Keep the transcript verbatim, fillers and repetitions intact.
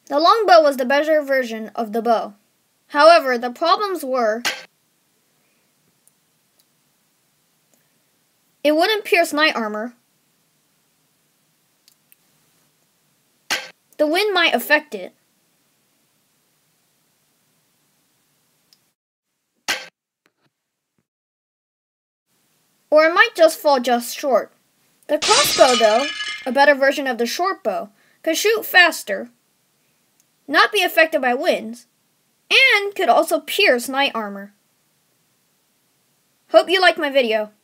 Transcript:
The longbow was the better version of the bow. However, the problems were it wouldn't pierce knight armor, the wind might affect it, or it might just fall just short. The crossbow, though, a better version of the short bow, could shoot faster, not be affected by winds, and could also pierce knight armor. Hope you liked my video.